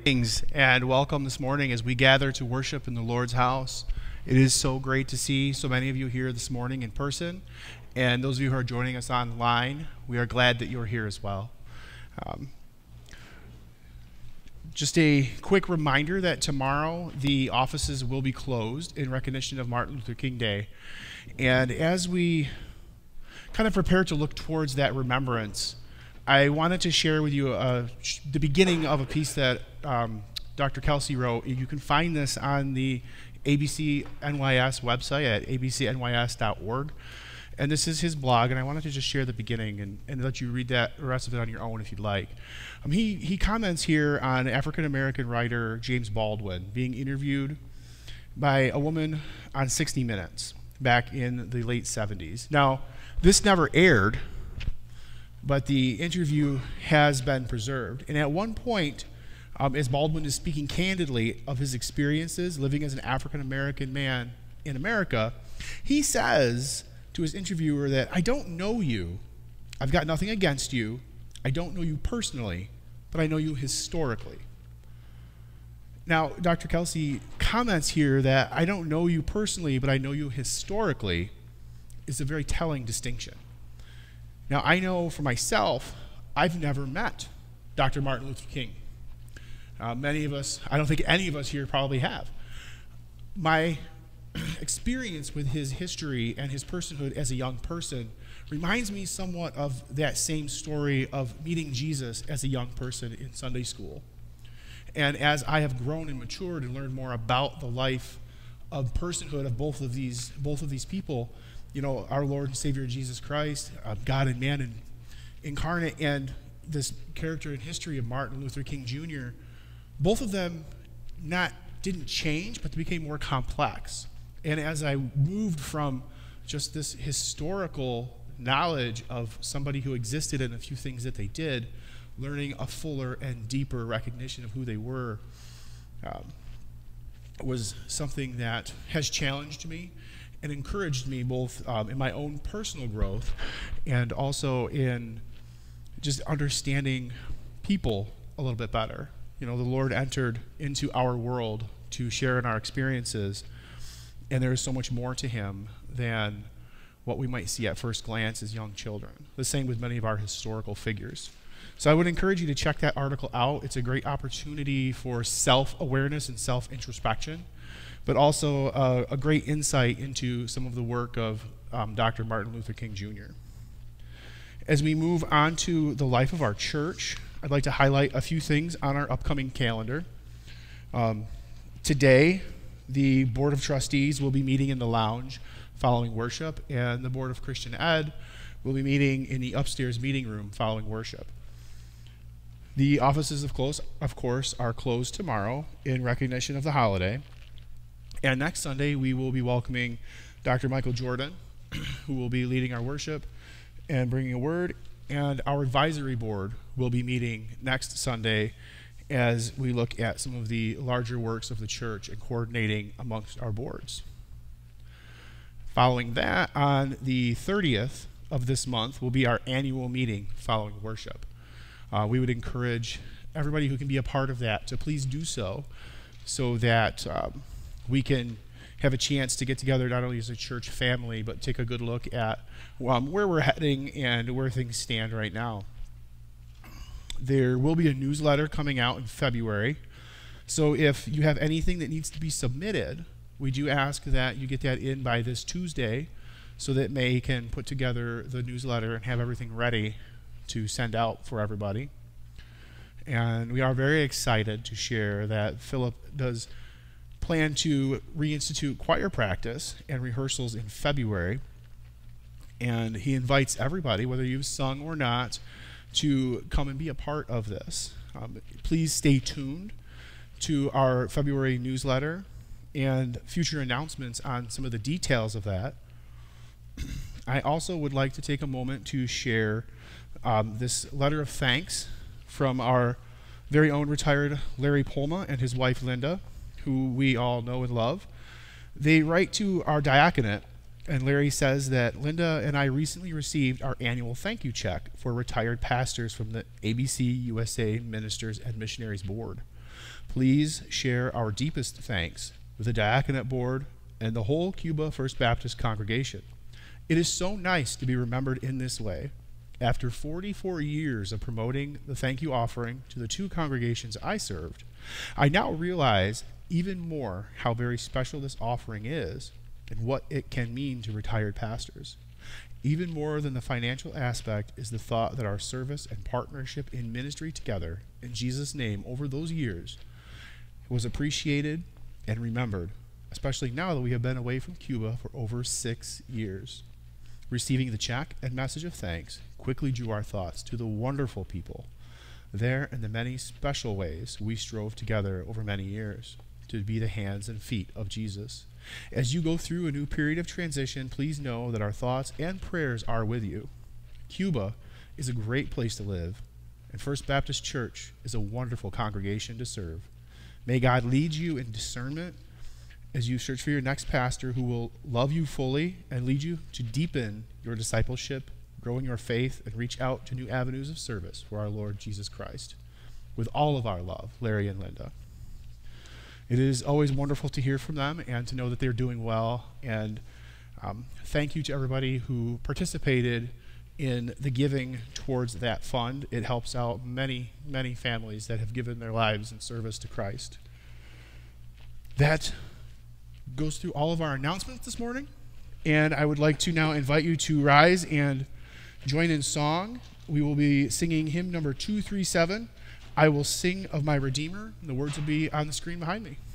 Greetings and welcome this morning as we gather to worship in the Lord's house. It is so great to see so many of you here this morning in person, and those of you who are joining us online, we are glad that you're here as well. Just a quick reminder that tomorrow the offices will be closed in recognition of Martin Luther King Day. And as we kind of prepare to look towards that remembrance, I wanted to share with you the beginning of a piece that Dr. Kelsey wrote. You can find this on the ABC NYS website at abcnys.org. And this is his blog, and I wanted to just share the beginning and let you read that, the rest of it on your own if you'd like. He comments here on African-American writer James Baldwin being interviewed by a woman on 60 Minutes back in the late 70s. Now, this never aired, but the interview has been preserved. And at one point, as Baldwin is speaking candidly of his experiences living as an African-American man in America, he says to his interviewer that, "I don't know you. I've got nothing against you. I don't know you personally, but I know you historically." Now, Dr. Kelsey comments here that "I don't know you personally, but I know you historically" is a very telling distinction. Now, I know for myself, I've never met Dr. Martin Luther King. Many of us, I don't think any of us here probably have. My experience with his history and his personhood as a young person reminds me somewhat of that same story of meeting Jesus as a young person in Sunday school. And as I have grown and matured and learned more about the life of personhood of both of these people, you know, our Lord and Savior Jesus Christ, God and man and incarnate, and this character in history of Martin Luther King Jr., both of them didn't change, but they became more complex. And as I moved from just this historical knowledge of somebody who existed and a few things that they did, learning a fuller and deeper recognition of who they were was something that has challenged me and encouraged me both in my own personal growth and also in just understanding people a little bit better. You know, the Lord entered into our world to share in our experiences, and there is so much more to him than what we might see at first glance as young children. The same with many of our historical figures. So I would encourage you to check that article out. It's a great opportunity for self-awareness and self-introspection, but also a great insight into some of the work of Dr. Martin Luther King Jr. As we move on to the life of our church, I'd like to highlight a few things on our upcoming calendar. Today, the Board of Trustees will be meeting in the lounge following worship, and the Board of Christian Ed will be meeting in the upstairs meeting room following worship. The offices, of course, are closed tomorrow in recognition of the holiday. And next Sunday, we will be welcoming Dr. Michael Jordan, who will be leading our worship and bringing a word. And our advisory board will be meeting next Sunday as we look at some of the larger works of the church and coordinating amongst our boards. Following that, on the 30th of this month will be our annual meeting following worship. We would encourage everybody who can be a part of that to please do so that we can have a chance to get together not only as a church family, but take a good look at where we're heading and where things stand right now. There will be a newsletter coming out in February. So if you have anything that needs to be submitted, we do ask that you get that in by this Tuesday so that May can put together the newsletter and have everything ready to send out for everybody. And we are very excited to share that Philip does plan to reinstitute choir practice and rehearsals in February, and he invites everybody, whether you've sung or not, to come and be a part of this. Please stay tuned to our February newsletter and future announcements on some of the details of that. I also would like to take a moment to share this letter of thanks from our very own retired Larry Polma and his wife Linda, who we all know and love. They write to our diaconate, and Larry says that Linda and I recently received our annual thank you check for retired pastors from the ABC USA Ministers and Missionaries Board. Please share our deepest thanks with the diaconate board and the whole Cuba First Baptist congregation. It is so nice to be remembered in this way. After 44 years of promoting the thank you offering to the two congregations I served, I now realize even more how very special this offering is and what it can mean to retired pastors. Even more than the financial aspect is the thought that our service and partnership in ministry together in Jesus' name over those years was appreciated and remembered, especially now that we have been away from Cuba for over 6 years. Receiving the check and message of thanks quickly drew our thoughts to the wonderful people there and the many special ways we strove together over many years to be the hands and feet of Jesus. As you go through a new period of transition, please know that our thoughts and prayers are with you. Cuba is a great place to live, and First Baptist Church is a wonderful congregation to serve. May God lead you in discernment as you search for your next pastor who will love you fully and lead you to deepen your discipleship, grow in your faith, and reach out to new avenues of service for our Lord Jesus Christ. With all of our love, Larry and Linda. It is always wonderful to hear from them and to know that they're doing well. And thank you to everybody who participated in the giving towards that fund. It helps out many, many families that have given their lives in service to Christ. That goes through all of our announcements this morning. And I would like to now invite you to rise and join in song. We will be singing hymn number 237. I will sing of my Redeemer. The words will be on the screen behind me.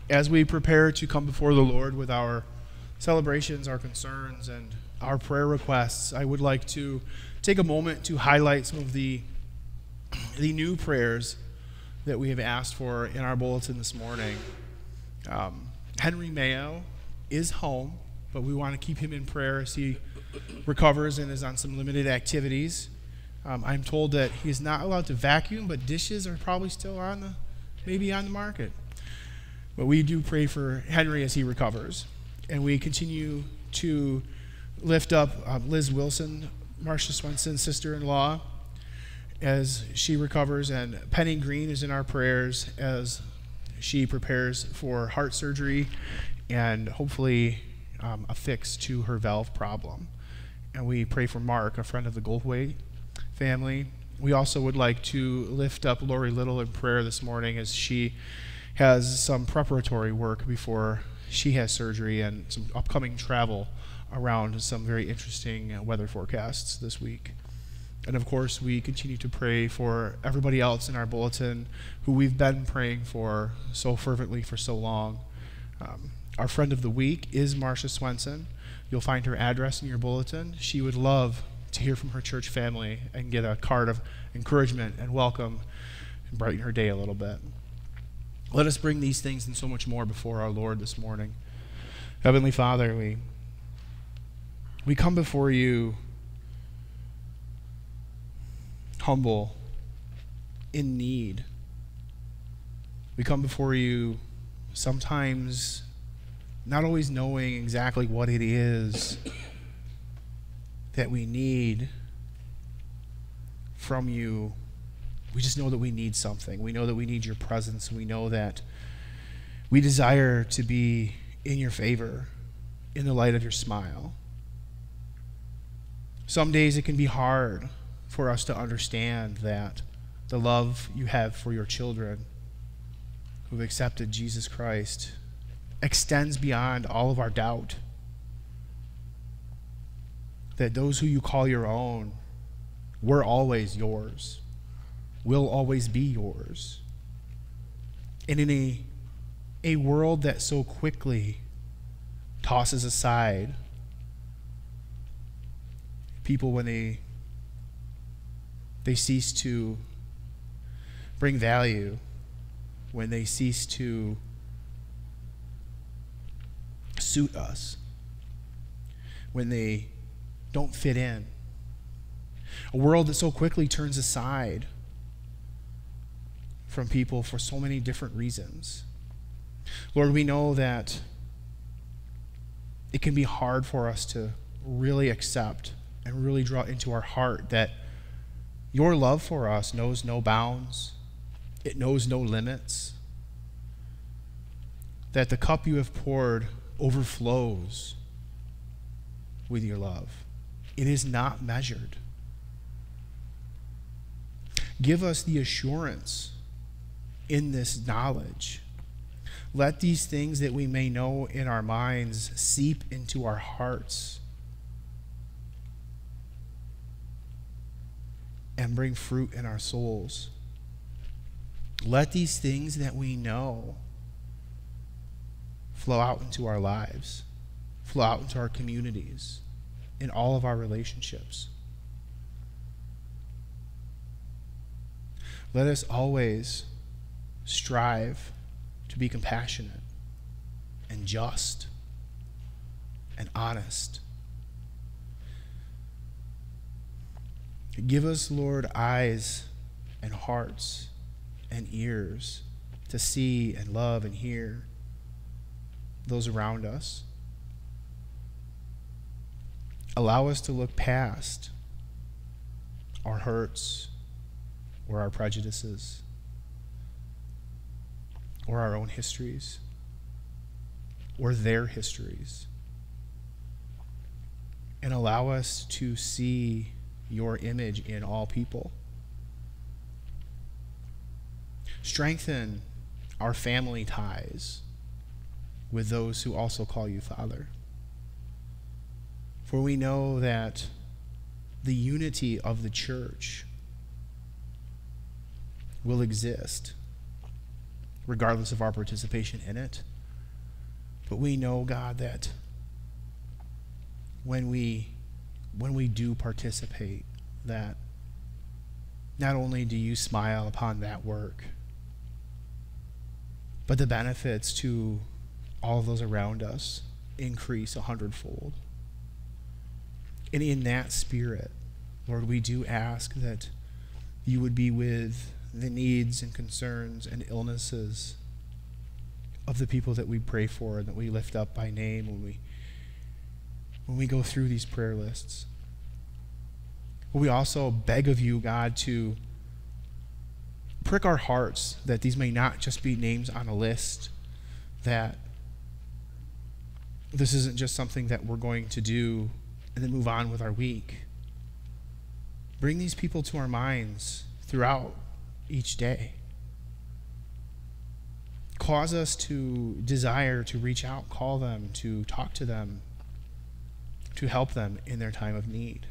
As we prepare to come before the Lord with our celebrations, our concerns, and our prayer requests, I would like to take a moment to highlight some of the new prayers that we have asked for in our bulletin this morning. Henry Mayo is home, but we want to keep him in prayer as he recovers and is on some limited activities. I'm told that he's not allowed to vacuum, but dishes are probably still maybe on the market. But we do pray for Henry as he recovers. And we continue to lift up Liz Wilson, Marcia Swenson's sister-in-law, as she recovers. And Penny Green is in our prayers as she prepares for heart surgery and hopefully a fix to her valve problem. And we pray for Mark, a friend of the Goldthwait family. We also would like to lift up Lori Little in prayer this morning as she has some preparatory work before she has surgery and some upcoming travel around some very interesting weather forecasts this week. And of course, we continue to pray for everybody else in our bulletin who we've been praying for so fervently for so long. Our friend of the week is Marcia Swenson. You'll find her address in your bulletin. She would love to hear from her church family and get a card of encouragement and welcome and brighten her day a little bit. Let us bring these things and so much more before our Lord this morning. Heavenly Father, we come before you humble, in need. We come before you sometimes not always knowing exactly what it is that we need from you. We just know that we need something. We know that we need your presence. We know that we desire to be in your favor, in the light of your smile. Some days it can be hard for us to understand that the love you have for your children who've accepted Jesus Christ extends beyond all of our doubt. That those who you call your own were always yours, will always be yours. And in a world that so quickly tosses aside people when they cease to bring value, when they cease to suit us, when they don't fit in. A world that so quickly turns aside from people for so many different reasons. Lord, we know that it can be hard for us to really accept and really draw into our heart that your love for us knows no bounds. It knows no limits. That the cup you have poured overflows with your love. It is not measured. Give us the assurance in this knowledge. Let these things that we may know in our minds seep into our hearts and bring fruit in our souls. Let these things that we know flow out into our lives, flow out into our communities, in all of our relationships. Let us always strive to be compassionate and just and honest. Give us, Lord, eyes and hearts and ears to see and love and hear those around us. Allow us to look past our hurts or our prejudices or our own histories or their histories, and allow us to see your image in all people. Strengthen our family ties with those who also call you Father. For we know that the unity of the church will exist regardless of our participation in it, But we know, God, that when we do participate, that not only do you smile upon that work, but the benefits to all of those around us increase 100-fold. And in that spirit, Lord, we do ask that you would be with the needs and concerns and illnesses of the people that we pray for and that we lift up by name when we go through these prayer lists. We also beg of you, God, to prick our hearts that these may not just be names on a list, that this isn't just something that we're going to do and then move on with our week. Bring these people to our minds throughout each day. Cause us to desire to reach out, call them, to talk to them, to help them in their time of need.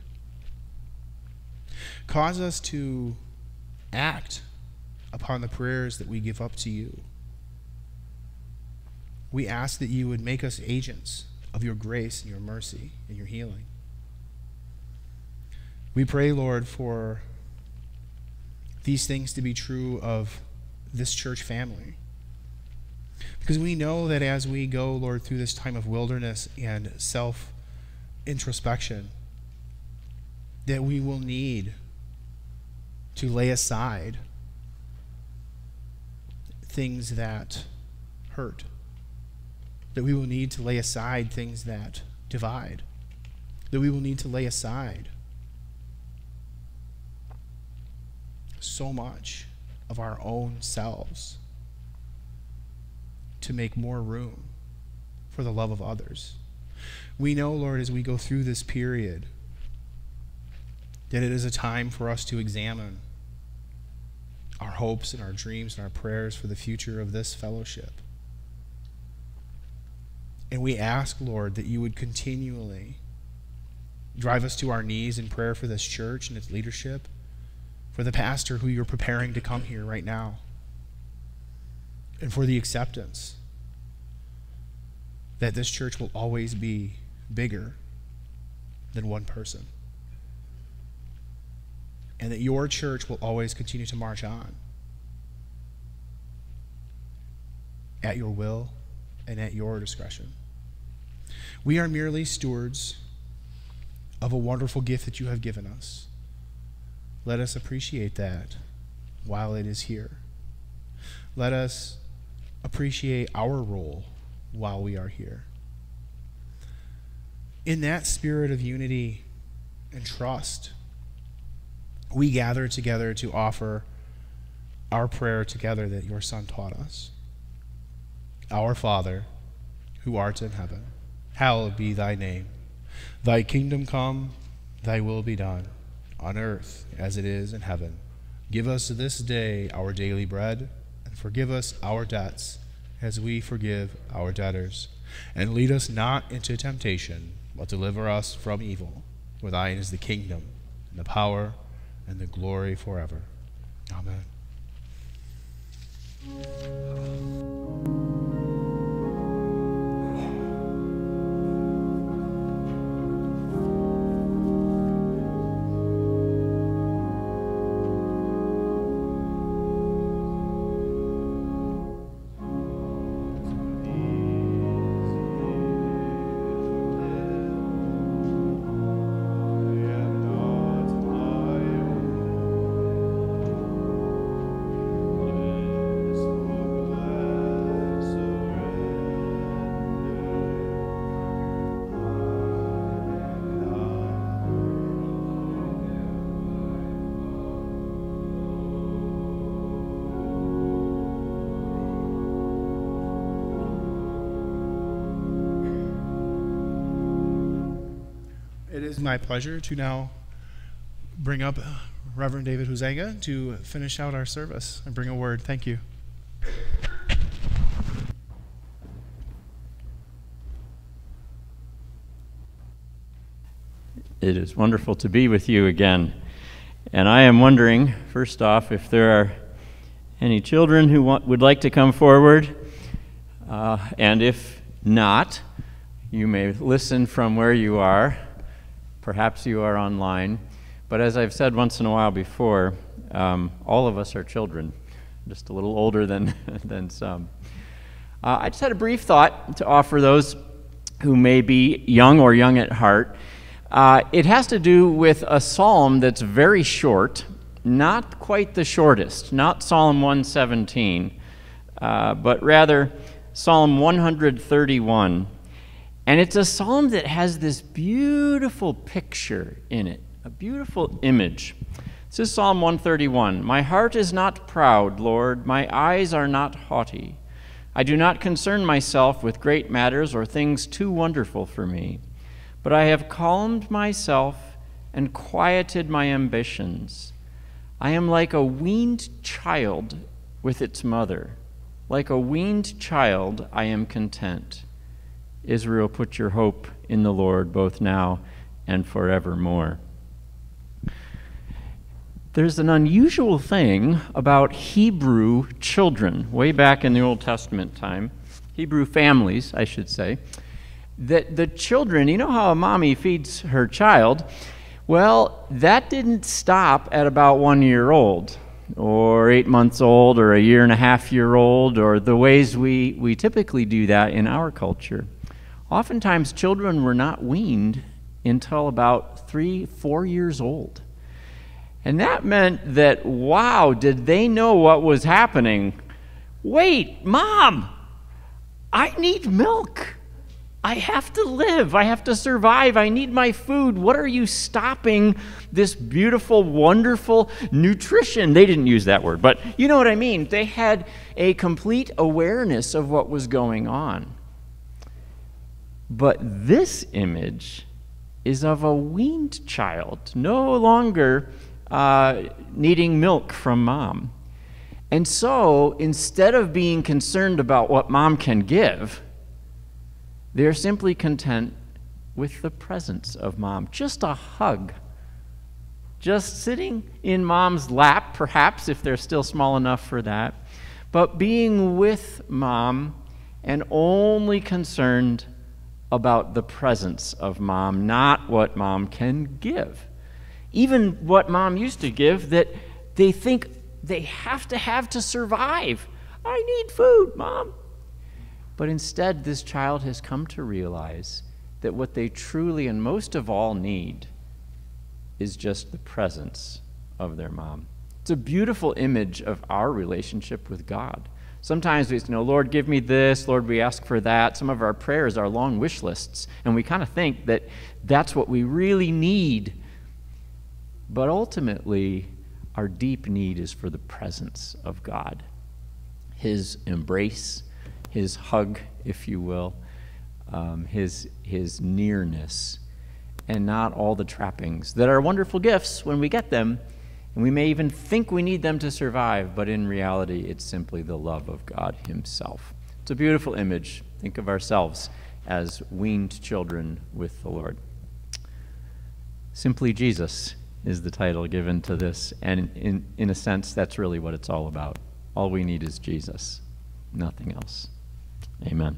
Cause us to act upon the prayers that we give up to you. We ask that you would make us agents of your grace and your mercy and your healing. We pray, Lord, for these things to be true of this church family. Because we know that as we go, Lord, through this time of wilderness and self-introspection, that we will need to lay aside things that hurt, that we will need to lay aside things that divide, that we will need to lay aside so much of our own selves to make more room for the love of others. We know, Lord, as we go through this period, that it is a time for us to examine our hopes and our dreams and our prayers for the future of this fellowship. And we ask, Lord, that you would continually drive us to our knees in prayer for this church and its leadership, for the pastor who you're preparing to come here right now, and for the acceptance that this church will always be bigger than one person, and that your church will always continue to march on at your will and at your discretion. We are merely stewards of a wonderful gift that you have given us. Let us appreciate that while it is here. Let us appreciate our role while we are here. In that spirit of unity and trust, we gather together to offer our prayer together that your Son taught us. Our Father, who art in heaven, hallowed be thy name. Thy kingdom come, thy will be done, on earth as it is in heaven. Give us this day our daily bread, and forgive us our debts as we forgive our debtors. And lead us not into temptation, but deliver us from evil. For thine is the kingdom, and the power, and the glory forever. Amen. It is my pleasure to now bring up Reverend David Huzenga to finish out our service and bring a word. Thank you. It is wonderful to be with you again. And I am wondering, first off, if there are any children who would like to come forward. And if not, you may listen from where you are. Perhaps you are online. But as I've said once in a while before, all of us are children, just a little older than, than some. I just had a brief thought to offer those who may be young or young at heart. It has to do with a psalm that's very short, not quite the shortest, not Psalm 117, but rather Psalm 131. And it's a psalm that has this beautiful picture in it, a beautiful image. This is Psalm 131. My heart is not proud, Lord. My eyes are not haughty. I do not concern myself with great matters or things too wonderful for me. But I have calmed myself and quieted my ambitions. I am like a weaned child with its mother. Like a weaned child, I am content. Israel, put your hope in the Lord both now and forevermore. There's an unusual thing about Hebrew children, way back in the Old Testament time, Hebrew families, I should say, that the children, you know how a mommy feeds her child? Well, that didn't stop at about 1 year old, or 8 months old, or a 1.5 year old, or the ways we typically do that in our culture. Oftentimes, children were not weaned until about 3-4 years old. And that meant that, wow, did they know what was happening? Wait, Mom, I need milk. I have to live. I have to survive. I need my food. What are you stopping this beautiful, wonderful nutrition? They didn't use that word, but you know what I mean. They had a complete awareness of what was going on. But this image is of a weaned child, no longer needing milk from mom. And so, instead of being concerned about what mom can give, they're simply content with the presence of mom. Just a hug. Just sitting in mom's lap, perhaps, if they're still small enough for that. But being with mom and only concerned about the presence of mom, not what mom can give. Even what mom used to give that they think they have to survive. I need food, Mom. But instead, this child has come to realize that what they truly and most of all need is just the presence of their mom. It's a beautiful image of our relationship with God. Sometimes we say, Lord, give me this. Lord, we ask for that. Some of our prayers are long wish lists, and we kind of think that that's what we really need. But ultimately, our deep need is for the presence of God, his embrace, his hug, if you will, his nearness, and not all the trappings that are wonderful gifts when we get them, and we may even think we need them to survive, but in reality, it's simply the love of God himself. It's a beautiful image. Think of ourselves as weaned children with the Lord. Simply Jesus is the title given to this, and in a sense, that's really what it's all about. All we need is Jesus, nothing else. Amen.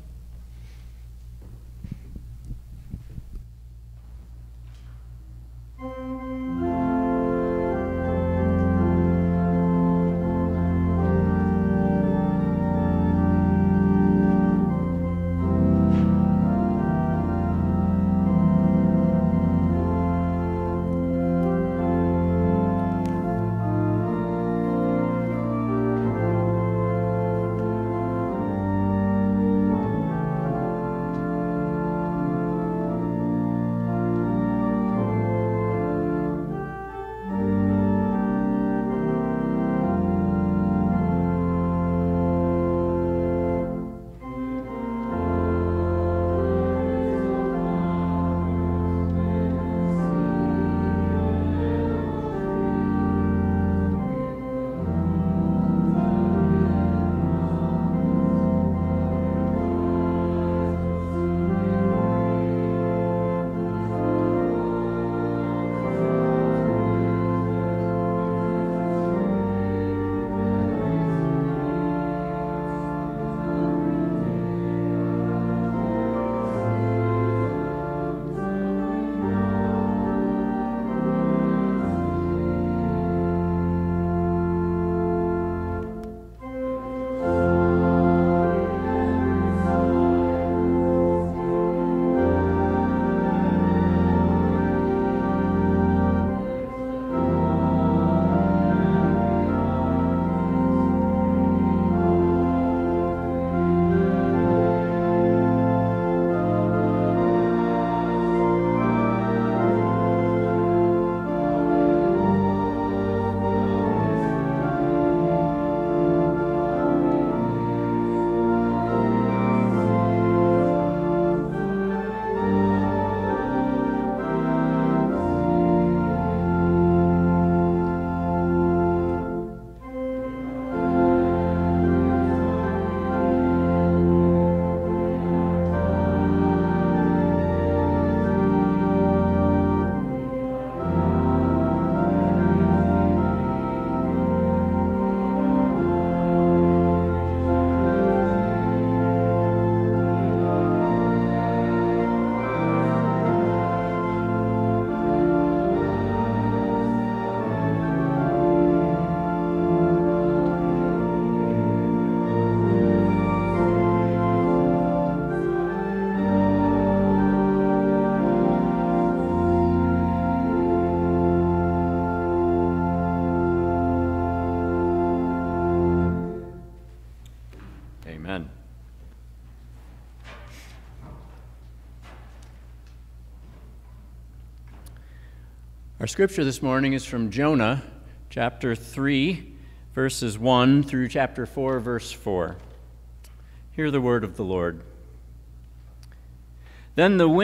Amen. Our scripture this morning is from Jonah, chapter 3, verses 1 through chapter 4, verse 4. Hear the word of the Lord. Then the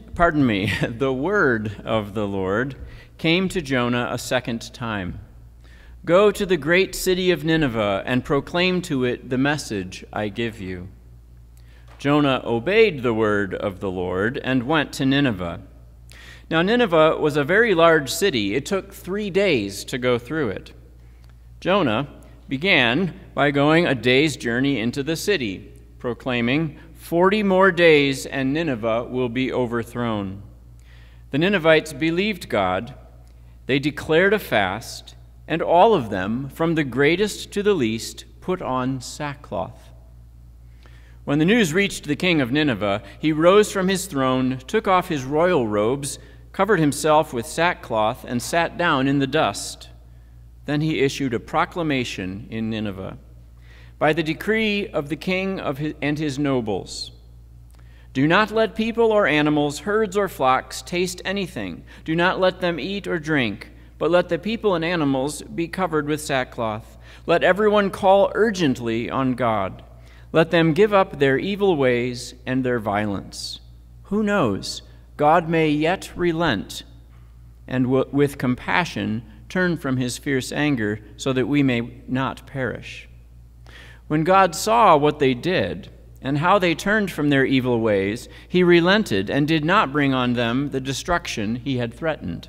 word of the Lord came to Jonah a second time. Go to the great city of Nineveh and proclaim to it the message I give you. Jonah obeyed the word of the Lord and went to Nineveh. Now Nineveh was a very large city. It took 3 days to go through it. Jonah began by going a day's journey into the city, proclaiming, 40 more days and Nineveh will be overthrown. The Ninevites believed God. They declared a fast, and all of them, from the greatest to the least, put on sackcloth. When the news reached the king of Nineveh, he rose from his throne, took off his royal robes, covered himself with sackcloth, and sat down in the dust. Then he issued a proclamation in Nineveh, by the decree of the king and his nobles. Do not let people or animals, herds or flocks, taste anything. Do not let them eat or drink, but let the people and animals be covered with sackcloth. Let everyone call urgently on God. Let them give up their evil ways and their violence. Who knows? God may yet relent and with compassion turn from his fierce anger so that we may not perish. When God saw what they did and how they turned from their evil ways, he relented and did not bring on them the destruction he had threatened.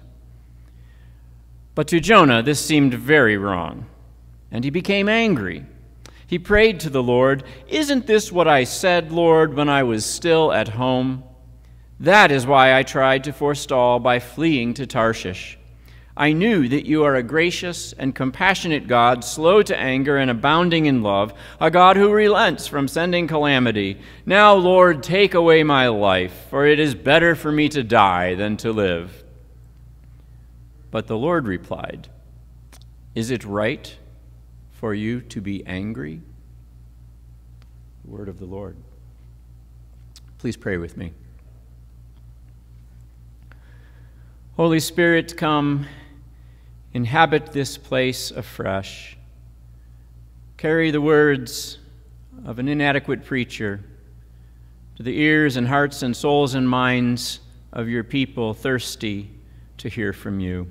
But to Jonah this seemed very wrong, and he became angry. He prayed to the Lord, "Isn't this what I said, Lord, when I was still at home? That is why I tried to forestall by fleeing to Tarshish. I knew that you are a gracious and compassionate God, slow to anger and abounding in love, a God who relents from sending calamity. Now, Lord, take away my life, for it is better for me to die than to live." But the Lord replied, "Is it right for you to be angry?" The word of the Lord. Please pray with me. Holy Spirit, come, inhabit this place afresh. Carry the words of an inadequate preacher to the ears and hearts and souls and minds of your people thirsty to hear from you.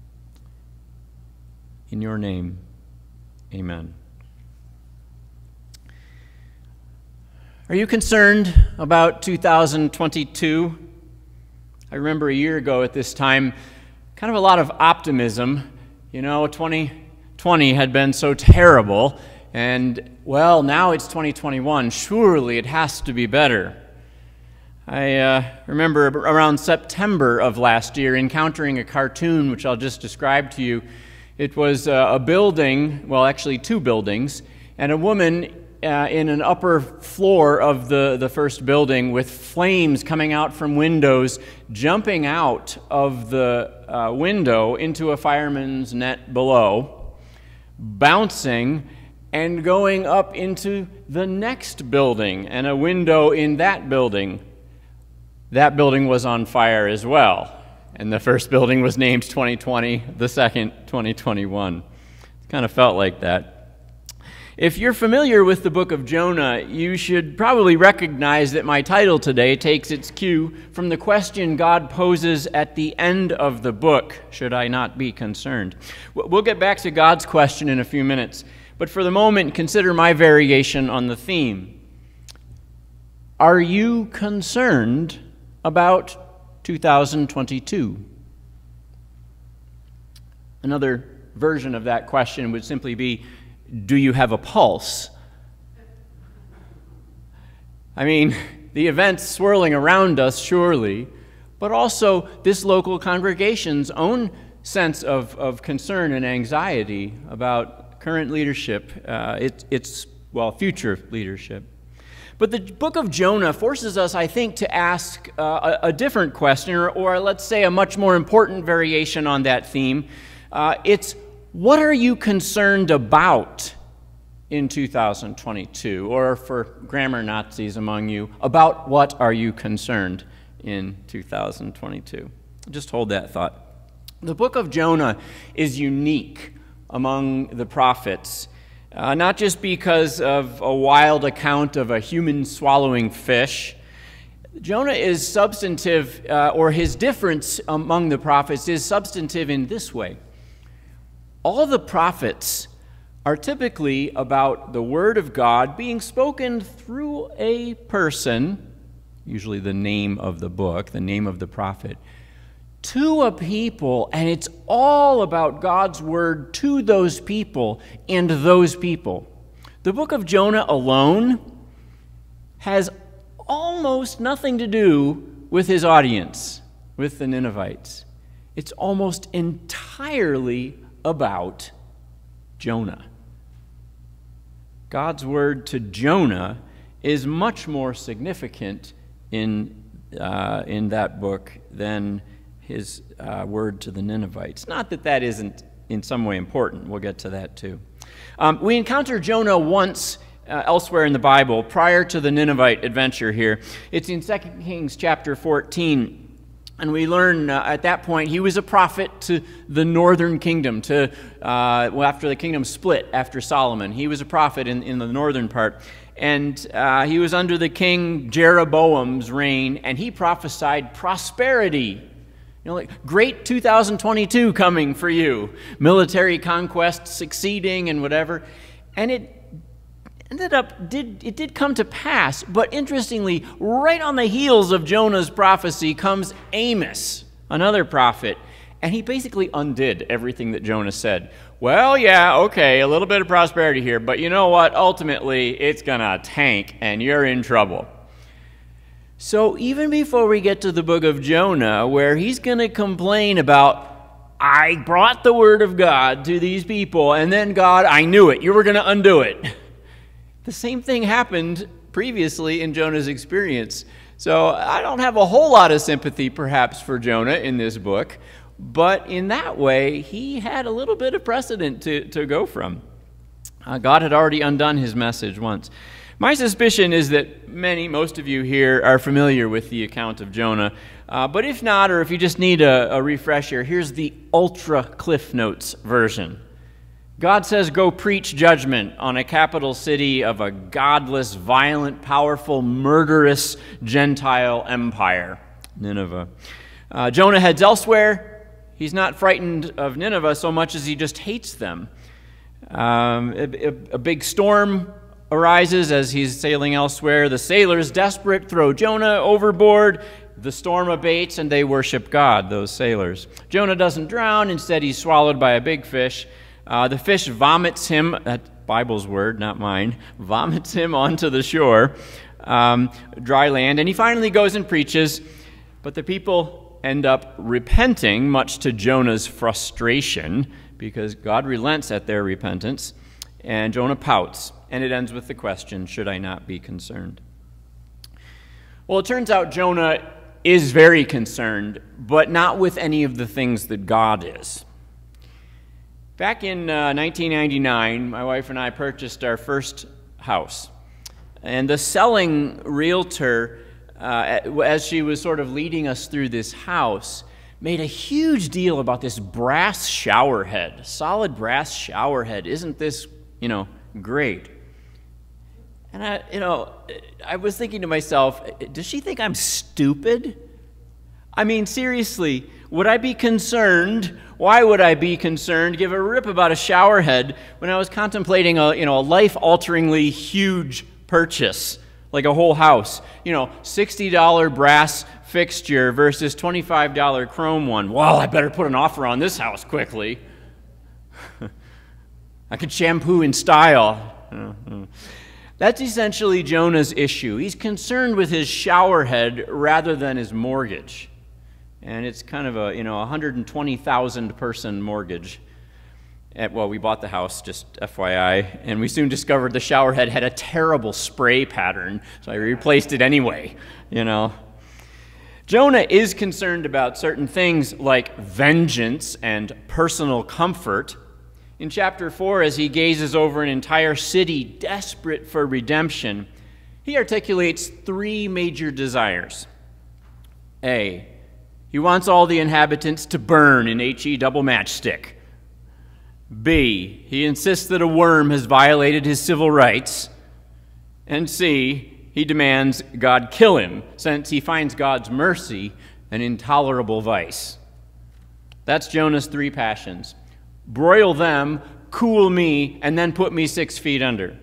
In your name, amen. Are you concerned about 2022? I remember a year ago at this time, kind of a lot of optimism. 2020 had been so terrible, and, well, now it's 2021. Surely it has to be better. I remember around September of last year encountering a cartoon, which I'll just describe to you. It was a building, well, actually 2 buildings, and a woman in an upper floor of the first building with flames coming out from windows, jumping out of the window into a fireman's net below, bouncing, and going up into the next building and a window in that building. That building was on fire as well, and the first building was named 2020, the second 2021. It kind of felt like that. If you're familiar with the book of Jonah, you should probably recognize that my title today takes its cue from the question God poses at the end of the book, should I not be concerned? We'll get back to God's question in a few minutes, but for the moment, consider my variation on the theme. Are you concerned about 2022? Another version of that question would simply be, do you have a pulse? I mean, the events swirling around us, surely, but also this local congregation's own sense of concern and anxiety about current leadership, its future leadership. But the book of Jonah forces us, I think, to ask a different question, or let's say a much more important variation on that theme. It's, what are you concerned about in 2022? Or for grammar Nazis among you, about what are you concerned in 2022? Just hold that thought. The book of Jonah is unique among the prophets, not just because of a wild account of a human swallowing fish. Jonah is substantive, or his difference among the prophets is substantive in this way. All the prophets are typically about the word of God being spoken through a person, usually the name of the book, the name of the prophet, to a people, and it's all about God's word to those people and those people. The book of Jonah alone has almost nothing to do with his audience, with the Ninevites. It's almost entirely about Jonah. God's word to Jonah is much more significant in that book than his word to the Ninevites. Not that that isn't in some way important. We'll get to that too. We encounter Jonah once elsewhere in the Bible prior to the Ninevite adventure here. It's in 2 Kings chapter 14. And we learn at that point he was a prophet to the northern kingdom, after the kingdom split after Solomon. He was a prophet in the northern part. And he was under the king Jeroboam's reign, and he prophesied prosperity. Like great 2022 coming for you. Military conquests succeeding and whatever. And it did come to pass, but interestingly, right on the heels of Jonah's prophecy comes Amos, another prophet, and he basically undid everything that Jonah said. Well, yeah, okay, a little bit of prosperity here, but you know what? Ultimately, it's gonna tank, and you're in trouble. So even before we get to the book of Jonah, where he's gonna complain about, I brought the word of God to these people, and then God, I knew it, you were gonna undo it. The same thing happened previously in Jonah's experience. So I don't have a whole lot of sympathy, perhaps, for Jonah in this book, but in that way, he had a little bit of precedent to go from. God had already undone his message once. My suspicion is that most of you here are familiar with the account of Jonah, but if not, or if you just need a refresher, here's the ultra Cliff Notes version. God says, go preach judgment on a capital city of a godless, violent, powerful, murderous Gentile empire, Nineveh. Jonah heads elsewhere. He's not frightened of Nineveh so much as he just hates them. A big storm arises as he's sailing elsewhere. The sailors, desperate, throw Jonah overboard. The storm abates and they worship God, those sailors. Jonah doesn't drown. Instead, he's swallowed by a big fish. The fish vomits him, that's Bible's word, not mine, vomits him onto the shore, dry land, and he finally goes and preaches, but the people end up repenting, much to Jonah's frustration, because God relents at their repentance, and Jonah pouts, and it ends with the question, should I not be concerned? Well, it turns out Jonah is very concerned, but not with any of the things that God is. Back in 1999, my wife and I purchased our first house. And the selling realtor, as she was sort of leading us through this house, made a huge deal about this brass shower head, solid brass shower head. Isn't this, great? And I was thinking to myself, does she think I'm stupid? I mean, seriously, would I be concerned? Why would I be concerned? Give a rip about a shower head when I was contemplating a life-alteringly huge purchase, like a whole house. $60 brass fixture versus $25 chrome one. Well, I better put an offer on this house quickly. I could shampoo in style. That's essentially Jonah's issue. He's concerned with his shower head rather than his mortgage. And it's kind of a 120,000 person mortgage. We bought the house, just FYI, and we soon discovered the shower head had a terrible spray pattern, so I replaced it anyway, Jonah is concerned about certain things like vengeance and personal comfort, In chapter 4, as he gazes over an entire city desperate for redemption, he articulates three major desires. A, he wants all the inhabitants to burn in HE double matchstick. B, he insists that a worm has violated his civil rights. And C, he demands God kill him, since he finds God's mercy an intolerable vice. That's Jonah's three passions. Broil them, cool me, and then put me 6 feet under.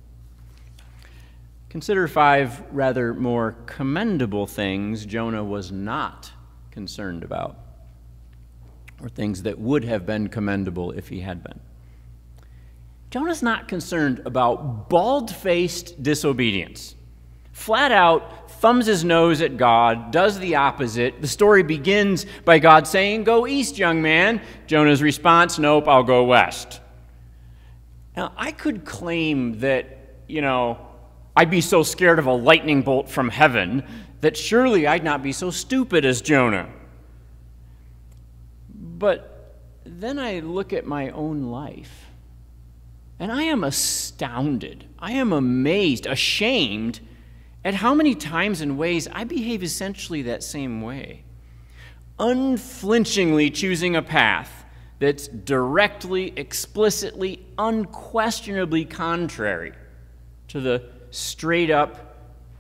Consider 5 rather more commendable things Jonah was not concerned about, or things that would have been commendable if he had been. Jonah's not concerned about bald-faced disobedience. Flat out, thumbs his nose at God, does the opposite. The story begins by God saying, "Go east, young man." Jonah's response, "Nope, I'll go west." Now, I could claim that, I'd be so scared of a lightning bolt from heaven that surely I'd not be so stupid as Jonah. But then I look at my own life, and I am astounded. I am amazed, ashamed at how many times and ways I behave essentially that same way, unflinchingly choosing a path that's directly, explicitly, unquestionably contrary to the straight-up,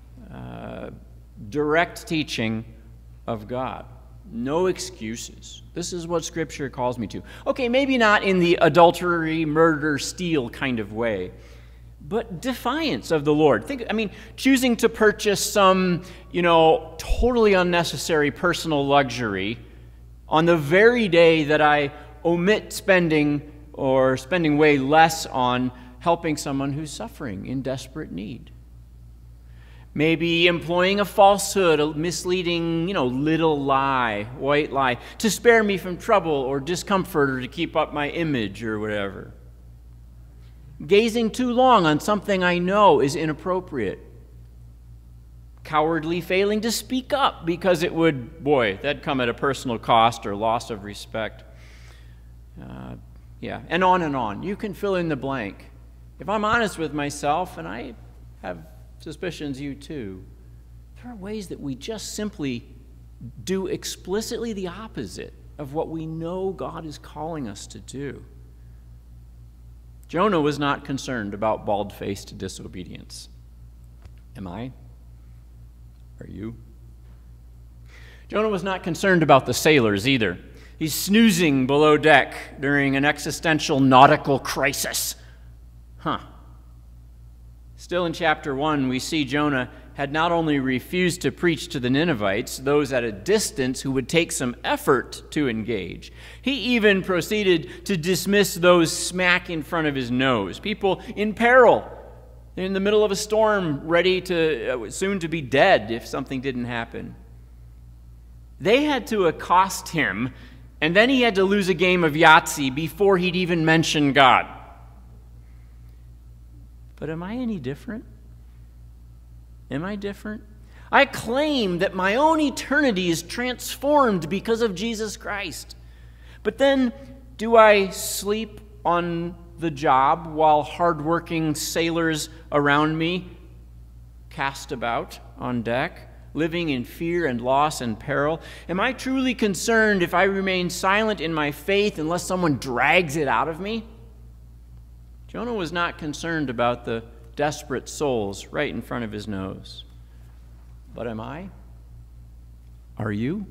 direct teaching of God. No excuses. This is what Scripture calls me to. Okay, maybe not in the adultery, murder, steal kind of way, but defiance of the Lord. Choosing to purchase some, totally unnecessary personal luxury on the very day that I omit spending or spending way less on helping someone who's suffering in desperate need. Maybe employing a falsehood, a misleading, little lie, white lie, to spare me from trouble or discomfort or to keep up my image or whatever. Gazing too long on something I know is inappropriate. Cowardly failing to speak up because it would, that'd come at a personal cost or loss of respect. And on and on. You can fill in the blank. If I'm honest with myself, and I have suspicions you too, there are ways that we just simply do explicitly the opposite of what we know God is calling us to do. Jonah was not concerned about bald-faced disobedience. Am I? Are you? Jonah was not concerned about the sailors either. He's snoozing below deck during an existential nautical crisis. Still in chapter 1, we see Jonah had not only refused to preach to the Ninevites, those at a distance who would take some effort to engage. He even proceeded to dismiss those smack in front of his nose, people in peril, in the middle of a storm, ready to soon to be dead if something didn't happen. They had to accost him, and then he had to lose a game of Yahtzee before he'd even mention God. But am I any different? Am I different? I claim that my own eternity is transformed because of Jesus Christ. But then, do I sleep on the job while hardworking sailors around me cast about on deck, living in fear and loss and peril? Am I truly concerned if I remain silent in my faith unless someone drags it out of me? Jonah was not concerned about the desperate souls right in front of his nose. But am I? Are you?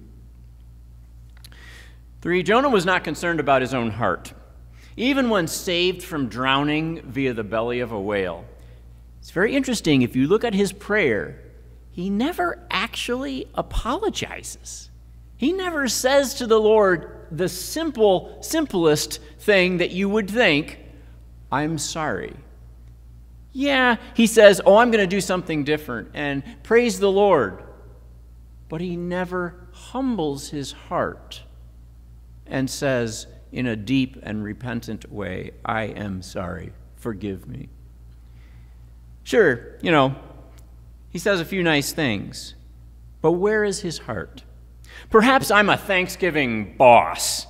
3, Jonah was not concerned about his own heart. Even when saved from drowning via the belly of a whale. It's very interesting, if you look at his prayer, he never actually apologizes. He never says to the Lord the simplest thing that you would think, "I'm sorry." Yeah, he says, "Oh, I'm going to do something different," and praise the Lord. But he never humbles his heart and says in a deep and repentant way, "I am sorry, forgive me." Sure, he says a few nice things, but where is his heart? Perhaps I'm a Thanksgiving boss,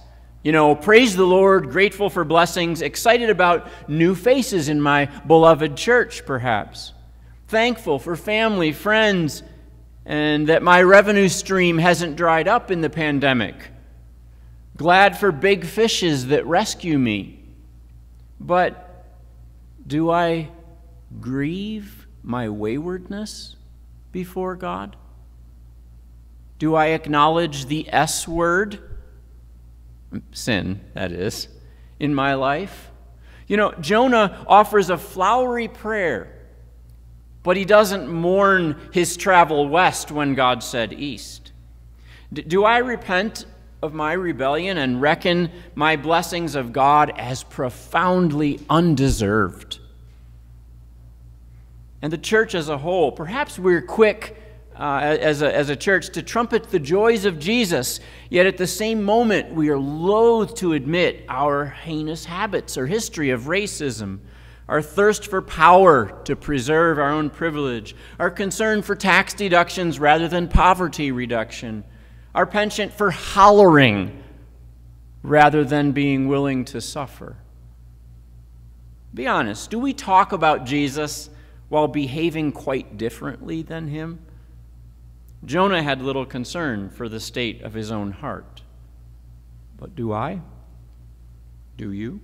Praise the Lord, grateful for blessings, excited about new faces in my beloved church, perhaps. Thankful for family, friends, and that my revenue stream hasn't dried up in the pandemic. Glad for big fishes that rescue me. But do I grieve my waywardness before God? Do I acknowledge the S word? Sin, that is, in my life? Jonah offers a flowery prayer, but he doesn't mourn his travel west when God said east. Do I repent of my rebellion and reckon my blessings of God as profoundly undeserved? And the church as a whole, perhaps we're quick as a church to trumpet the joys of Jesus, yet at the same moment we are loath to admit our heinous habits or history of racism, our thirst for power to preserve our own privilege, our concern for tax deductions rather than poverty reduction, our penchant for hollering rather than being willing to suffer. Be honest, do we talk about Jesus while behaving quite differently than him? Jonah had little concern for the state of his own heart. But do I? Do you?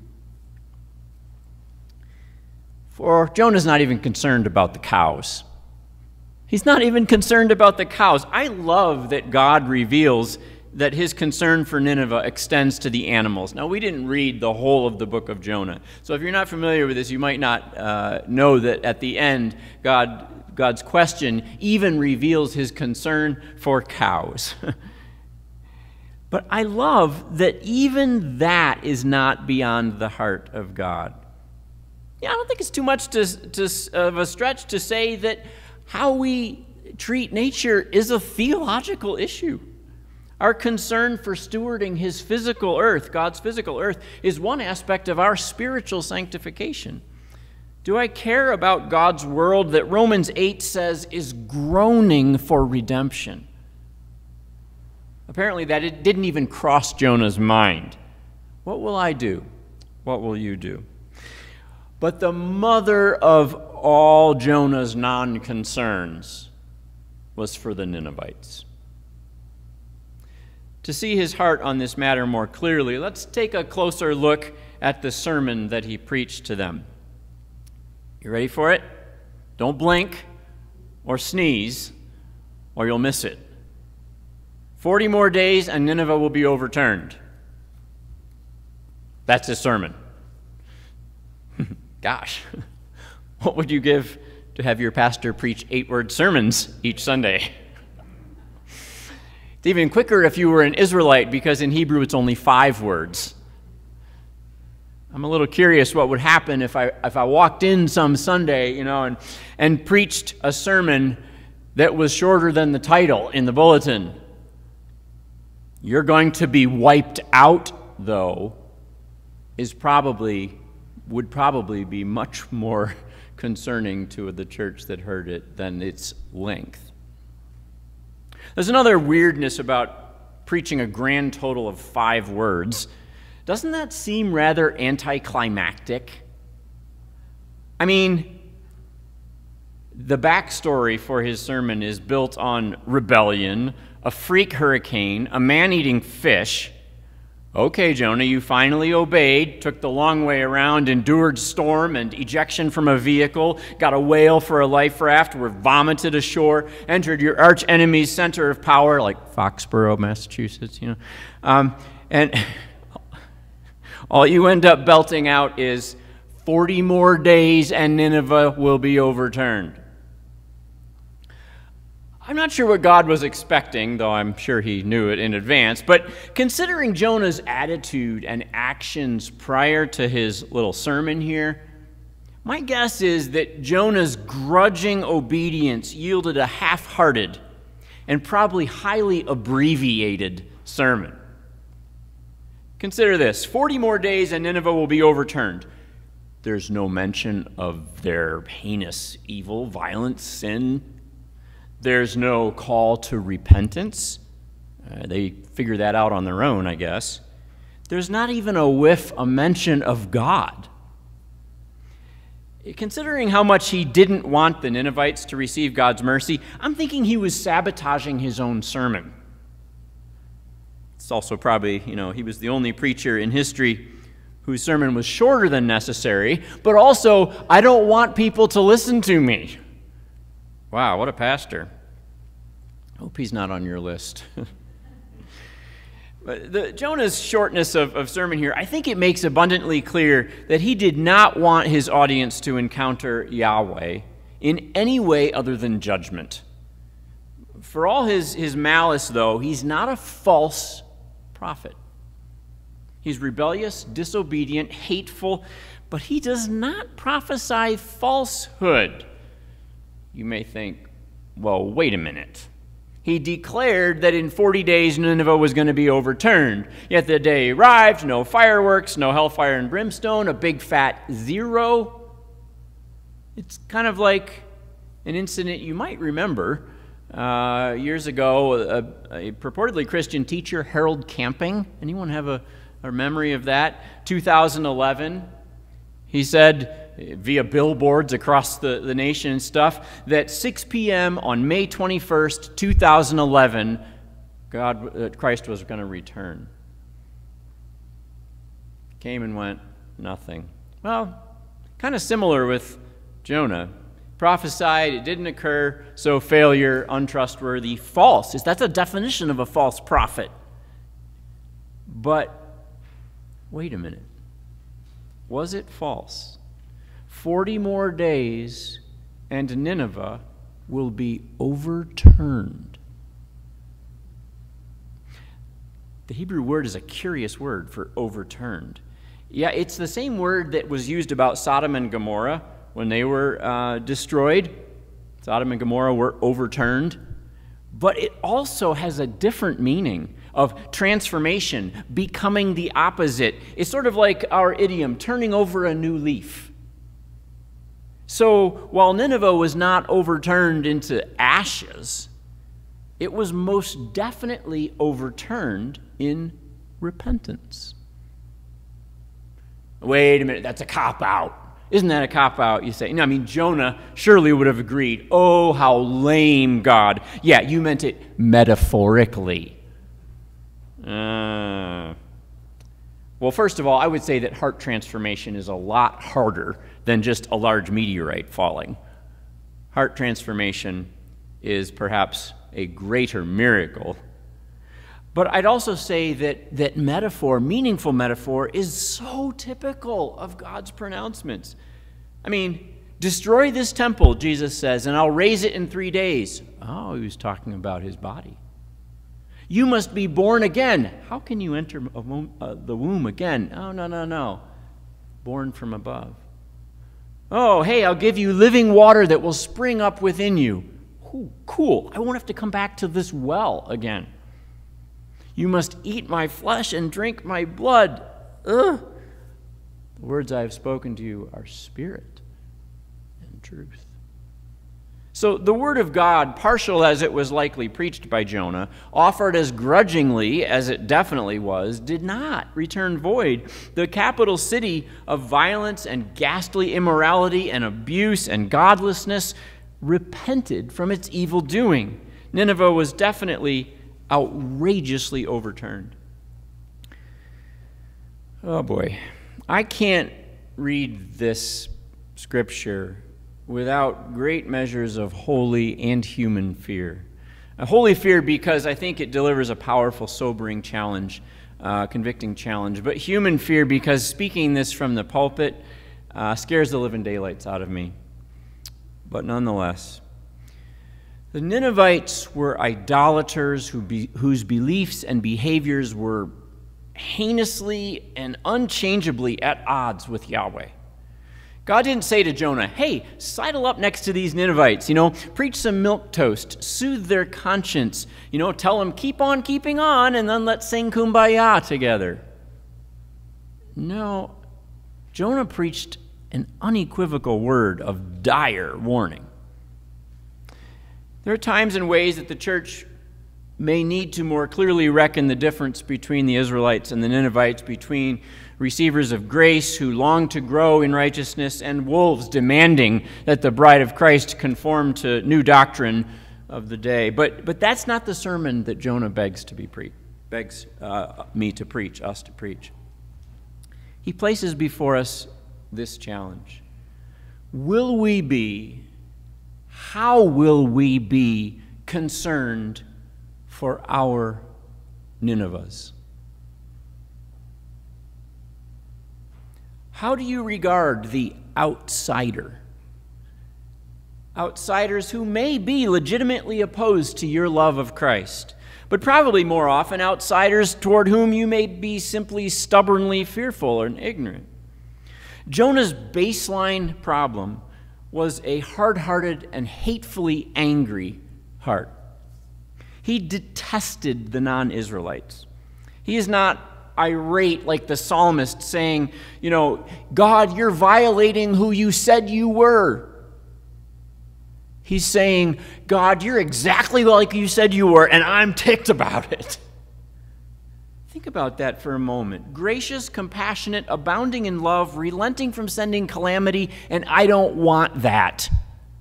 For Jonah's not even concerned about the cows. He's not even concerned about the cows. I love that God reveals that his concern for Nineveh extends to the animals. Now, we didn't read the whole of the book of Jonah. So if you're not familiar with this, you might not know that at the end, God's question even reveals his concern for cows. But I love that even that is not beyond the heart of God. I don't think it's too much of a stretch to say that how we treat nature is a theological issue. Our concern for stewarding his physical earth, God's physical earth, is one aspect of our spiritual sanctification. Do I care about God's world that Romans 8 says is groaning for redemption? Apparently that it didn't even cross Jonah's mind. What will I do? What will you do? But the mother of all Jonah's non-concerns was for the Ninevites. To see his heart on this matter more clearly, let's take a closer look at the sermon that he preached to them. You ready for it? Don't blink or sneeze, or you'll miss it. 40 more days and Nineveh will be overturned. That's his sermon. Gosh, what would you give to have your pastor preach 8-word sermons each Sunday? It's even quicker if you were an Israelite, because in Hebrew it's only 5 words. I'm a little curious what would happen if I walked in some Sunday, and preached a sermon that was shorter than the title in the bulletin. You're going to be wiped out, though, would probably be much more concerning to the church that heard it than its length. There's another weirdness about preaching a grand total of 5 words. Doesn't that seem rather anticlimactic? I mean, the backstory for his sermon is built on rebellion, a freak hurricane, a man-eating fish. Okay, Jonah, you finally obeyed, took the long way around, endured storm and ejection from a vehicle, got a whale for a life raft, were vomited ashore, entered your arch-enemy's center of power, like Foxborough, Massachusetts, and all you end up belting out is 40 more days and Nineveh will be overturned. I'm not sure what God was expecting, though I'm sure he knew it in advance, but considering Jonah's attitude and actions prior to his little sermon here, my guess is that Jonah's grudging obedience yielded a half-hearted and probably highly abbreviated sermon. Consider this: 40 more days and Nineveh will be overturned. There's no mention of their heinous evil, violence, sin. There's no call to repentance. They figure that out on their own, I guess. There's not even a mention of God. Considering how much he didn't want the Ninevites to receive God's mercy, I'm thinking he was sabotaging his own sermon. It's also probably, he was the only preacher in history whose sermon was shorter than necessary, but also, I don't want people to listen to me. Wow, what a pastor. Hope he's not on your list. But Jonah's shortness of sermon here, I think it makes abundantly clear that he did not want his audience to encounter Yahweh in any way other than judgment. For all his malice, though, he's not a false prophet. He's rebellious, disobedient, hateful, but he does not prophesy falsehood. You may think, well, wait a minute. He declared that in 40 days Nineveh was going to be overturned. Yet the day arrived, no fireworks, no hellfire and brimstone, a big fat 0. It's kind of like an incident you might remember. Years ago, a purportedly Christian teacher, Harold Camping. Anyone have a memory of that? 2011, he said, via billboards across the nation and stuff, that 6 p.m. on May 21st, 2011, Christ was going to return. Came and went, nothing. Well, kind of similar with Jonah. Prophesied, it didn't occur, so failure, untrustworthy, false. That's a definition of a false prophet. But wait a minute. Was it false? 40 more days and Nineveh will be overturned. The Hebrew word is a curious word for overturned. Yeah, it's the same word that was used about Sodom and Gomorrah when they were destroyed. Sodom and Gomorrah were overturned. But it also has a different meaning of transformation, becoming the opposite. It's sort of like our idiom, turning over a new leaf. So while Nineveh was not overturned into ashes, it was most definitely overturned in repentance. Wait a minute, that's a cop-out. Isn't that a cop-out, you say? No, I mean, Jonah surely would have agreed. Oh, how lame, God. Yeah, you meant it metaphorically. Well, first of all, I would say that heart transformation is a lot harder than just a large meteorite falling. Heart transformation is perhaps a greater miracle. But I'd also say that metaphor, meaningful metaphor, is so typical of God's pronouncements. I mean, destroy this temple, Jesus says, and I'll raise it in 3 days. Oh, he was talking about his body. You must be born again. How can you enter the womb again? Oh, no. Born from above. Oh, hey, I'll give you living water that will spring up within you. Ooh, cool. I won't have to come back to this well again. You must eat my flesh and drink my blood. Ugh. The words I have spoken to you are spirit and truth. So the word of God, partial as it was likely preached by Jonah, offered as grudgingly as it definitely was, did not return void. The capital city of violence and ghastly immorality and abuse and godlessness repented from its evil doing. Nineveh was definitely outrageously overturned. Oh boy, I can't read this scripture without great measures of holy and human fear. A holy fear because I think it delivers a powerful, sobering challenge, convicting challenge, but human fear because speaking this from the pulpit scares the living daylights out of me. But nonetheless, the Ninevites were idolaters whose beliefs and behaviors were heinously and unchangeably at odds with Yahweh. God didn't say to Jonah, hey, sidle up next to these Ninevites, preach some milquetoast, soothe their conscience, tell them keep on keeping on, and then let's sing Kumbaya together. No, Jonah preached an unequivocal word of dire warning. There are times and ways that the church may need to more clearly reckon the difference between the Israelites and the Ninevites, between receivers of grace who long to grow in righteousness and wolves demanding that the bride of Christ conform to new doctrine of the day. But that's not the sermon that Jonah begs me to preach, us to preach. He places before us this challenge. How will we be concerned for our Ninevehs? How do you regard the outsider? Outsiders who may be legitimately opposed to your love of Christ, but probably more often outsiders toward whom you may be simply stubbornly fearful and ignorant. Jonah's baseline problem was a hard-hearted and hatefully angry heart. He detested the non-Israelites. He is not irate like the psalmist saying, God, you're violating who you said you were. He's saying, God, you're exactly like you said you were, and I'm ticked about it. Think about that for a moment. Gracious, compassionate, abounding in love, relenting from sending calamity, and I don't want that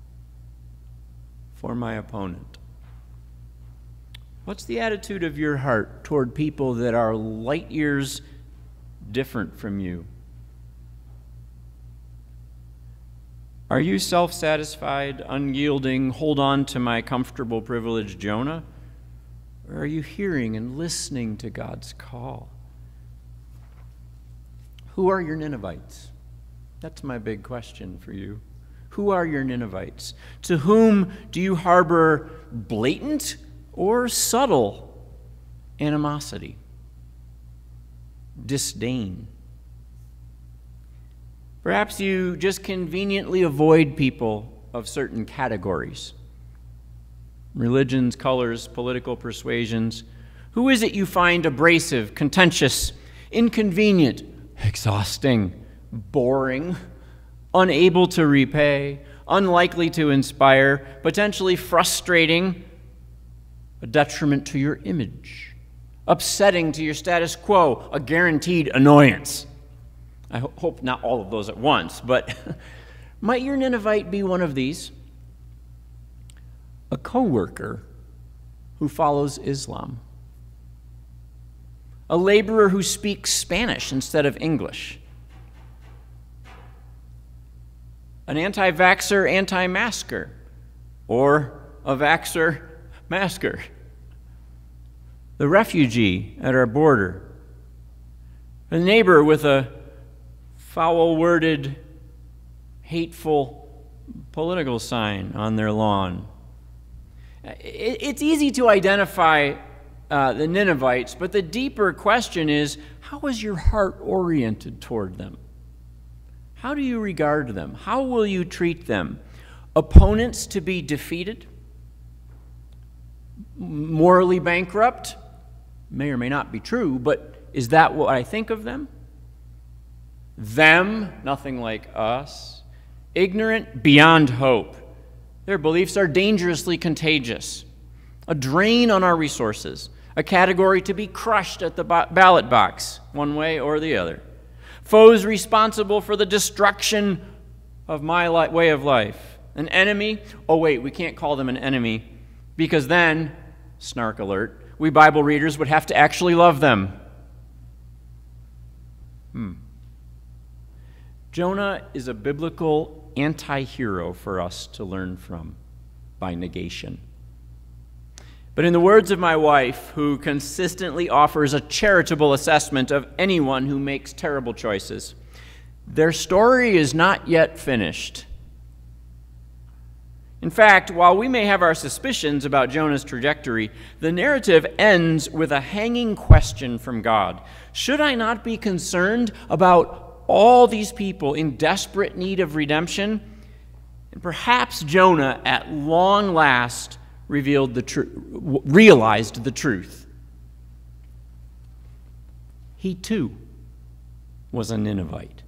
for my opponent. What's the attitude of your heart toward people that are light years different from you? Are you self-satisfied, unyielding, hold on to my comfortable privilege, Jonah? Or are you hearing and listening to God's call? Who are your Ninevites? That's my big question for you. Who are your Ninevites? To whom do you harbor blatant or subtle animosity, disdain? Perhaps you just conveniently avoid people of certain categories. Religions, colors, political persuasions. Who is it you find abrasive, contentious, inconvenient, exhausting, boring, unable to repay, unlikely to inspire, potentially frustrating, a detriment to your image, upsetting to your status quo, a guaranteed annoyance? I hope not all of those at once, but might your Ninevite be one of these? A coworker who follows Islam. A laborer who speaks Spanish instead of English. An anti-vaxxer, anti-masker, or a vaxxer-masker. The refugee at our border. A neighbor with a foul-worded, hateful political sign on their lawn. It's easy to identify the Ninevites, but the deeper question is, how is your heart oriented toward them? How do you regard them? How will you treat them? Opponents to be defeated? Morally bankrupt? May or may not be true, but is that what I think of them? Them, nothing like us. Ignorant beyond hope. Their beliefs are dangerously contagious. A drain on our resources. A category to be crushed at the ballot box, one way or the other. Foes responsible for the destruction of my way of life. An enemy? Oh wait, we can't call them an enemy, because then, snark alert, we Bible readers would have to actually love them. Jonah is a biblical anti-hero for us to learn from by negation. But in the words of my wife, who consistently offers a charitable assessment of anyone who makes terrible choices, their story is not yet finished. In fact, while we may have our suspicions about Jonah's trajectory, the narrative ends with a hanging question from God. Should I not be concerned about all these people in desperate need of redemption? And perhaps Jonah, at long last, realized the truth. He too was a Ninevite.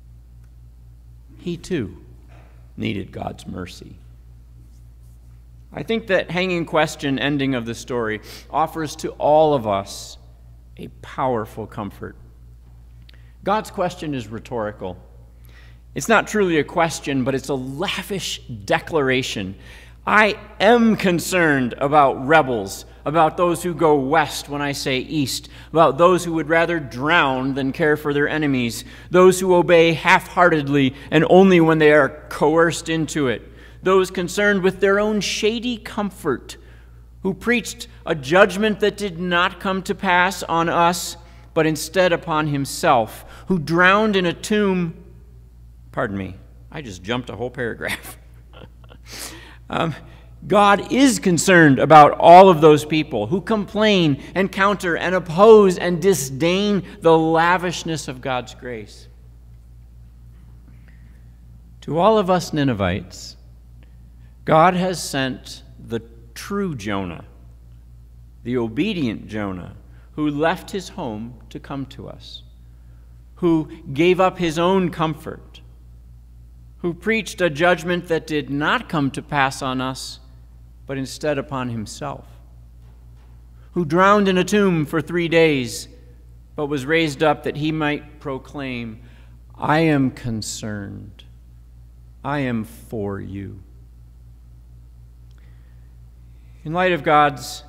He too needed God's mercy. I think that hanging question ending of the story offers to all of us a powerful comfort. God's question is rhetorical. It's not truly a question, but it's a lavish declaration. I am concerned about rebels, about those who go west when I say east, about those who would rather drown than care for their enemies, those who obey half-heartedly and only when they are coerced into it, those concerned with their own shady comfort, who preached a judgment that did not come to pass on us, but instead upon himself, who drowned in a tomb. Pardon me, I just jumped a whole paragraph. God is concerned about all of those people who complain and counter and oppose and disdain the lavishness of God's grace. To all of us Ninevites, God has sent the true Jonah, the obedient Jonah, who left his home to come to us, who gave up his own comfort, who preached a judgment that did not come to pass on us, but instead upon himself, who drowned in a tomb for 3 days, but was raised up that he might proclaim, I am concerned, I am for you. In light of God's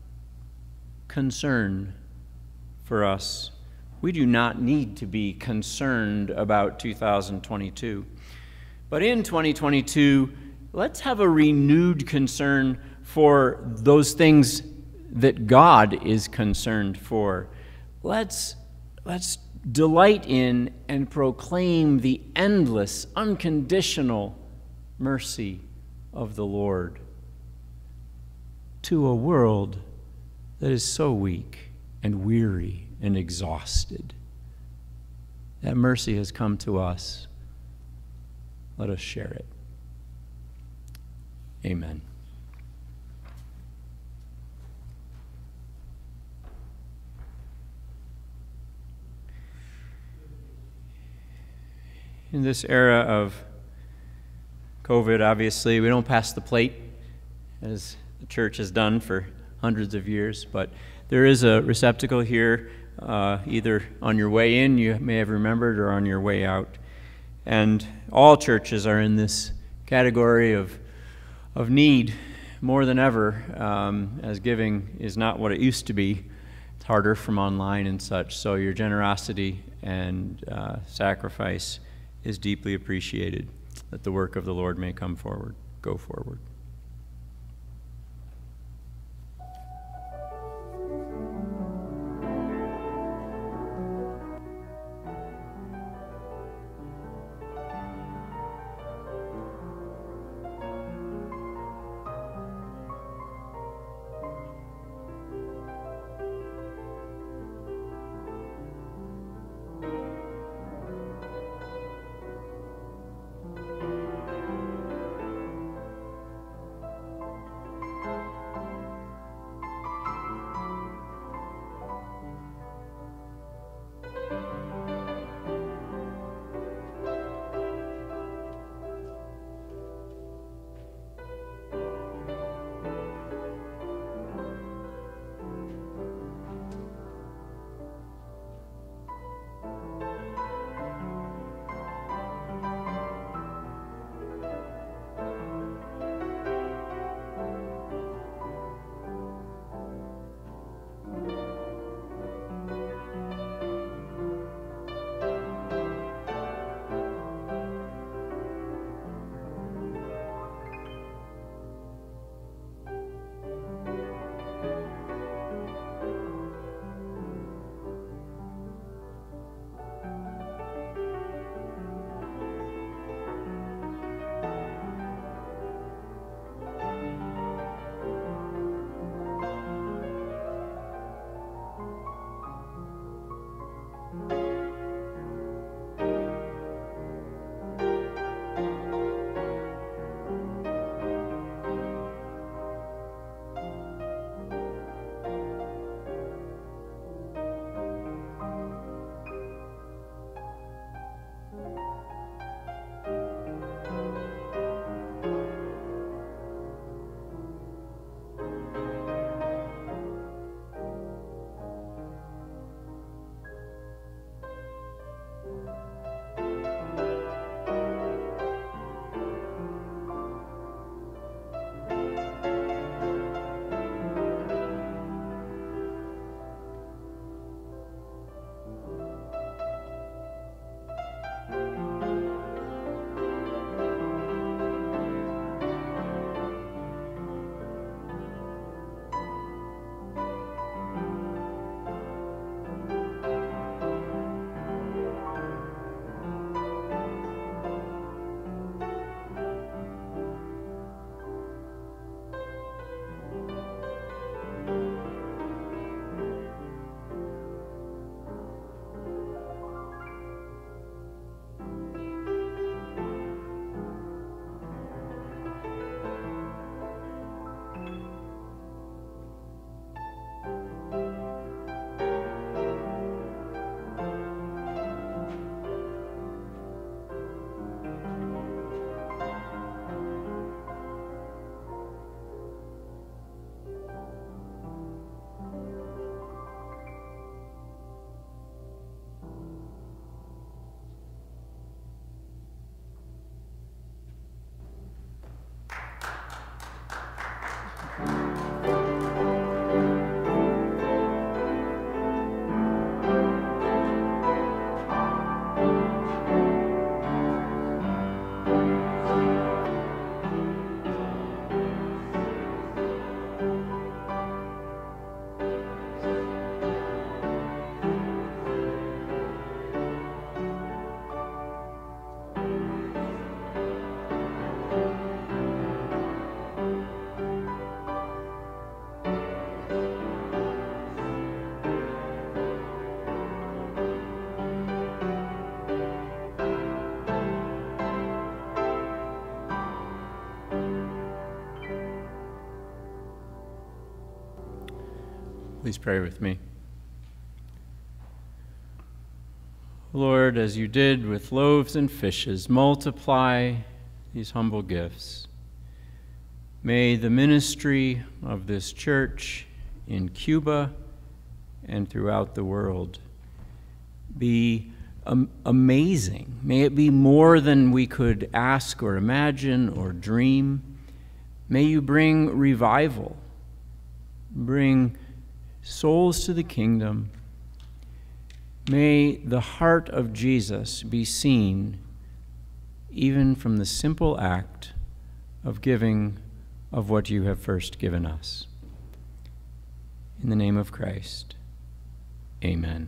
concern for us, we do not need to be concerned about 2022. But in 2022, let's have a renewed concern for those things that God is concerned for. Let's delight in and proclaim the endless, unconditional mercy of the Lord to a world that is so weak and weary and exhausted. That mercy has come to us. Let us share it. Amen. In this era of COVID, obviously, we don't pass the plate as the church has done for hundreds of years, but there is a receptacle here, either on your way in, you may have remembered, or on your way out. And all churches are in this category of need more than ever, as giving is not what it used to be. It's harder from online and such, so your generosity and sacrifice is deeply appreciated, that the work of the Lord may go forward. Please pray with me. Lord, as you did with loaves and fishes, multiply these humble gifts. May the ministry of this church in Cuba and throughout the world be amazing. May it be more than we could ask or imagine or dream. May you bring revival, bring souls to the kingdom. May the heart of Jesus be seen even from the simple act of giving of what you have first given us. In the name of Christ, amen.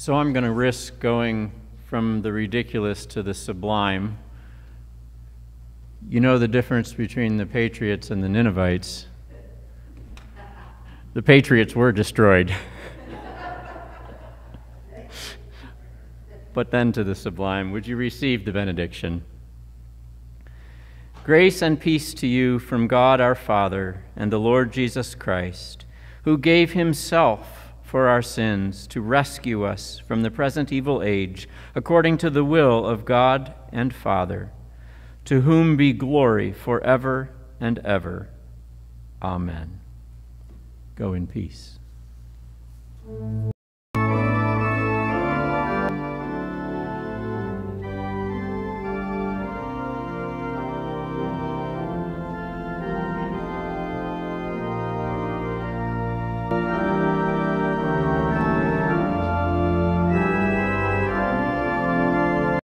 So I'm going to risk going from the ridiculous to the sublime. You know the difference between the Patriots and the Ninevites. The Patriots were destroyed. But then to the sublime. Would you receive the benediction? Grace and peace to you from God our Father and the Lord Jesus Christ, who gave himself for our sins to rescue us from the present evil age, according to the will of God and Father, to whom be glory forever and ever. Amen. Go in peace.